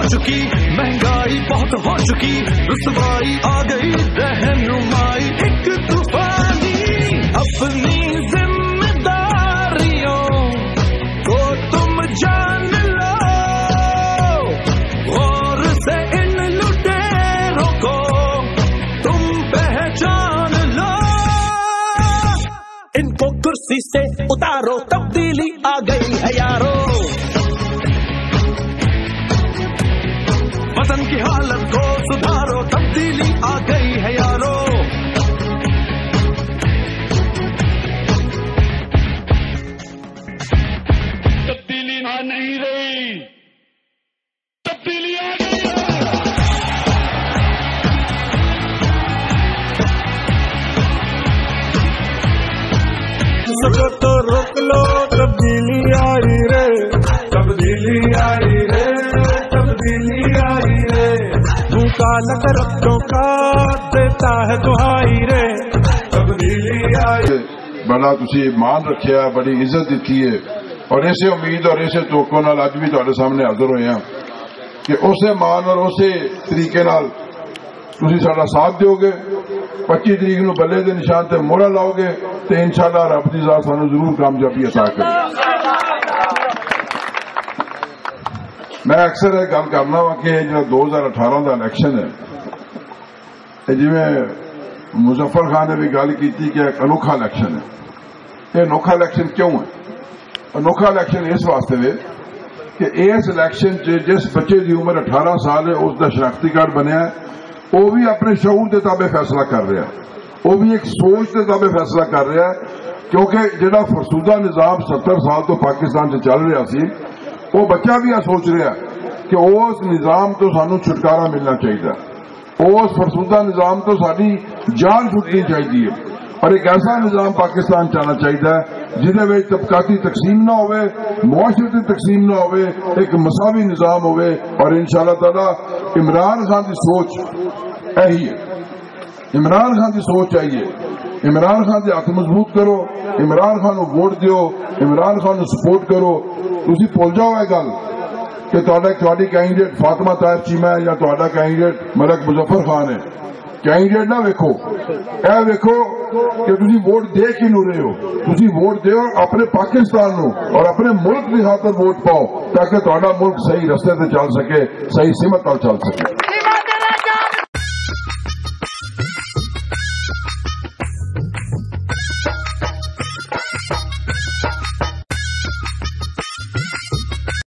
چکی، مہنگائی بہت ہو چکی، رسوائی آ گئی، رہنمائی ایک طوفانی، اپنی ذمہ داریوں کو تم جان لو، غور سے ان لٹیروں کو تم پہچان لو، ان کو کرسی سے اتارو، تبدیلی آ گئی ہے یارو، وطن کی حالت کو سدھارو، تبدیلی آ گئی ہے یارو، تبدیلی آ نہیں رہی، تبدیلی آ گئی ہے۔ سکو تو روک لو، تبدیلی آئی رے، تبدیلی آئی رے، تبدیلی آئی رے، بھوکا لگ ربوں کا دیتا ہے دہائی رے، تبدیلی آئی۔ بڑا تسی مان رکھیا، بڑی عزت دیتی ہے، اور اسے امید اور اسے توقع نال اج بھی تہاڈے سامنے حاضر ہوئے ہیں کہ اسے مان اور اسے طریقے نال تسی ساڈا ساتھ دیو گے، 25 تاریخ نو بلے دے نشان تے موہر لاؤ گے تے انشاءاللہ رب دی ذات سانو ضرور کامیابی عطا کرے۔ میں اکثر یہ گل کرنا وا کہ جو 2018 دا الیکشن ہے، جی مظفر خان نے بھی گل کی کہ ایک انوکھا الیکشن ہے۔ یہ انوکھا الیکشن کیوں ہے؟ انوکھا الیکشن اس واسطے ہے کہ اس الیکشن جس بچے کی عمر 18 سال ہے اس کا شناختی کارڈ بنیا ہے، وہ بھی اپنے شعور کے تابع فیصلہ کر رہا ہے، وہ بھی ایک سوچ کے تابع فیصلہ کر رہا ہے، کیونکہ جڑا فرسودہ نظام 70 سال تو پاکستان سے چل رہا سی، وہ بچہ بھی یہ سوچ رہا ہے کہ اس نظام تو سانو چھٹکارا ملنا چاہیے، اس فرسودہ نظام تو ساری جان چھٹنی چاہیے، اور ایک ایسا نظام پاکستان چاہنا چاہیے جہدے وچ طبقاتی تقسیم نہ ہوئے، معاشرتی تقسیم نہ ہوئے، ایک مساوی نظام ہوئے، اور انشاءاللہ تعالی عمران خان کی سوچ یہی ہے، عمران خان کی سوچ چاہیے، عمران خان کے ہاتھ مضبوط کرو، عمران خان کو ووٹ دیو، عمران خان کو سپورٹ کرو۔ تسی بھول جاؤ یہ گل کہ تہاڈی کینڈیڈیٹ فاطمہ طاہر چیمہ ہے یا تہاڈا کینڈیڈیٹ ملک مظفر خان ہے، کینڈیڈیٹ نہ ویکھو، اے ویکھو کہ تسی ووٹ دے کینوں رہے ہو، تسی ووٹ دیو اپنے پاکستان نو اور اپنے ملک کی خاطر ووٹ پاؤ تاکہ تہاڈا ملک صحیح رستے تے چل سکے، صحیح سمت نال چل سکے۔